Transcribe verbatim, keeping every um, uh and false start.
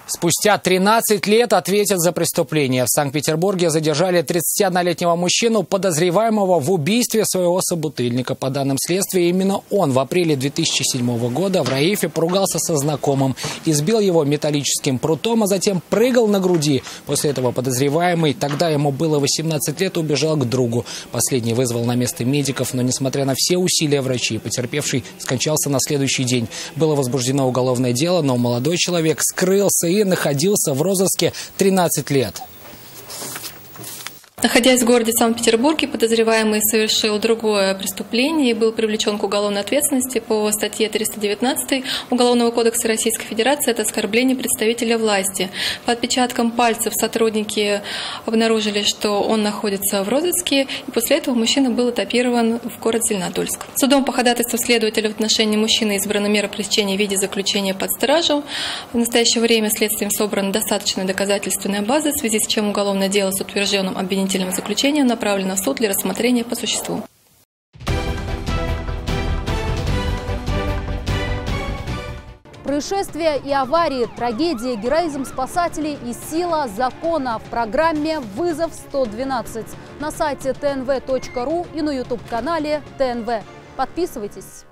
Спустя тринадцать лет ответят за преступление. В Санкт-Петербурге задержали тридцатиоднолетнего мужчину, подозреваемого в убийстве своего собутыльника. По данным следствия, именно он в апреле две тысячи седьмого года в Раифе поругался со знакомым, избил его металлическим прутом, а затем прыгал на груди. После этого подозреваемый, тогда ему было восемнадцать лет, убежал к другу. Последний вызвал на место медиков, но несмотря на все усилия врачей, потерпевший скончался на следующий день. Было возбуждено уголовное дело, но молодой человек скрылся и находился в розыске тринадцать лет. Находясь в городе Санкт-Петербурге, подозреваемый совершил другое преступление и был привлечен к уголовной ответственности по статье триста девятнадцать Уголовного кодекса Российской Федерации. Это оскорбление представителя власти. По отпечаткам пальцев сотрудники обнаружили, что он находится в розыске, и после этого мужчина был этапирован в город Зеленодольск. Судом по ходатайству следователя в отношении мужчины избрана мера пресечения в виде заключения под стражу. В настоящее время следствием собрана достаточная доказательственная база, в связи с чем уголовное дело с утвержденным обвинением заключением направлено в суд для рассмотрения по существу. Происшествия и аварии, трагедии, героизм спасателей и сила закона в программе «Вызов сто двенадцать» на сайте тэ эн вэ точка ру и на ютуб-канале тэ эн вэ. Подписывайтесь.